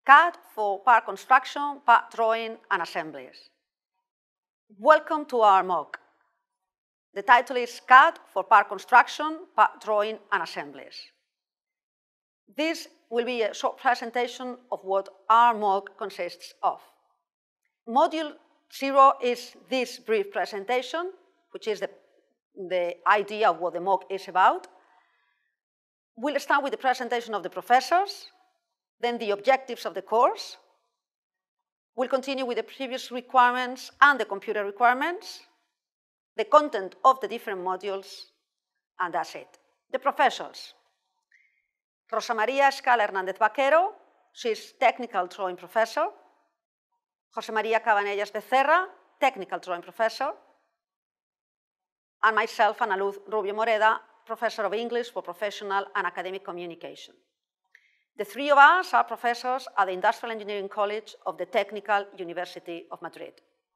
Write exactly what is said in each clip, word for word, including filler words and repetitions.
C A D for part construction, part drawing, and assemblies. Welcome to our MOOC. The title is C A D for part construction, part drawing, and assemblies. This will be a short presentation of what our MOOC consists of. Module zero is this brief presentation, which is the, the idea of what the MOOC is about. We'll start with the presentation of the professors, then the objectives of the course. We'll continue with the previous requirements and the computer requirements, the content of the different modules, and that's it. The professors. Rosa María Escala Hernández Vaquero, she's technical drawing professor. José María Cabanellas Becerra, technical drawing professor. And myself, Ana Luz Rubio Moreda, professor of English for professional and academic communication. The three of us are professors at the Industrial Engineering College of the Technical University of Madrid.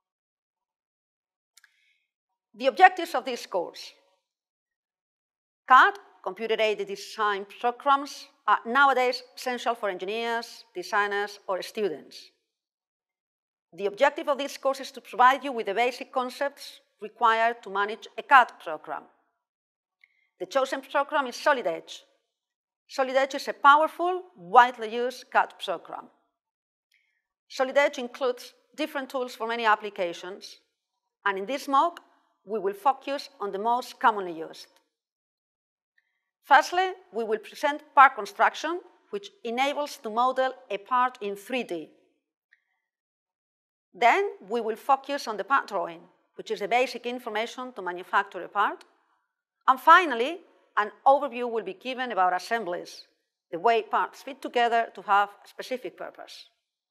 The objectives of this course. C A D, computer-aided design programs, are nowadays essential for engineers, designers, or students. The objective of this course is to provide you with the basic concepts required to manage a C A D program. The chosen program is Solid Edge. Solid Edge is a powerful, widely used C A D program. Solid Edge includes different tools for many applications, and in this MOOC, we will focus on the most commonly used. Firstly, we will present part construction, which enables to model a part in three D. Then, we will focus on the part drawing, which is the basic information to manufacture a part. And finally, an overview will be given about assemblies, the way parts fit together to have a specific purpose.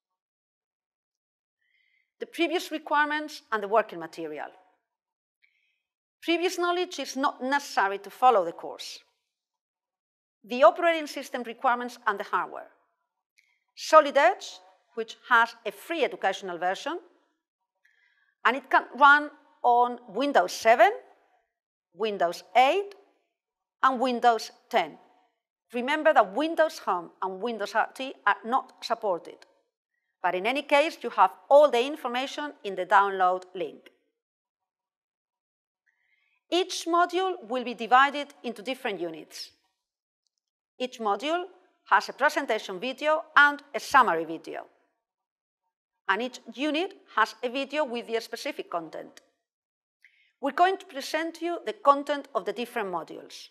The previous requirements and the working material. Previous knowledge is not necessary to follow the course. The operating system requirements and the hardware. Solid Edge, which has a free educational version, and it can run on Windows seven, Windows eight, and Windows ten. Remember that Windows Home and Windows R T are not supported, but in any case, you have all the information in the download link. Each module will be divided into different units. Each module has a presentation video and a summary video. And each unit has a video with the specific content. We're going to present to you the content of the different modules.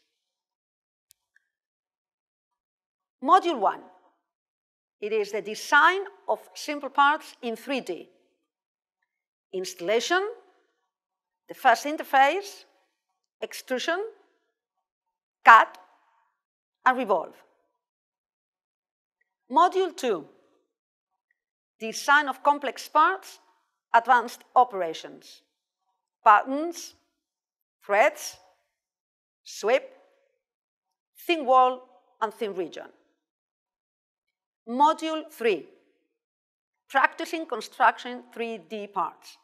Module one. It is the design of simple parts in three D. Installation, the first interface, extrusion, cut, and revolve. Module two. Design of complex parts, advanced operations, patterns, threads, sweep, thin wall, and thin region. Module three. Practicing construction three D parts.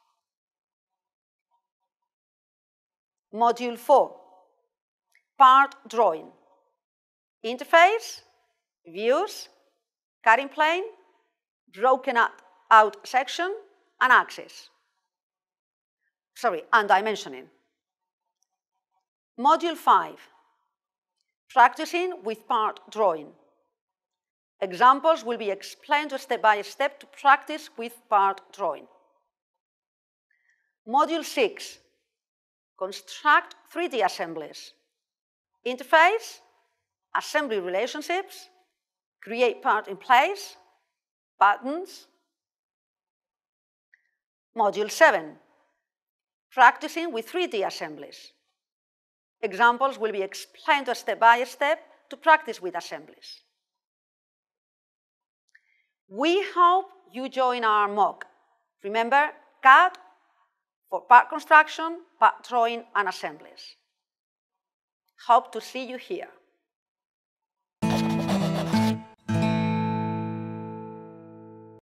Module four. Part drawing. Interface, views, cutting plane, broken out section, and axis. Sorry, and dimensioning. Module five. Practicing with part drawing. Examples will be explained step by step to practice with part drawing. Module six. Construct three D assemblies. Interface, assembly relationships, create part in place, patterns. Module seven. Practicing with three D assemblies. Examples will be explained step by step to practice with assemblies. We hope you join our MOOC. Remember, C A D for part construction, part drawing, and assemblies. Hope to see you here.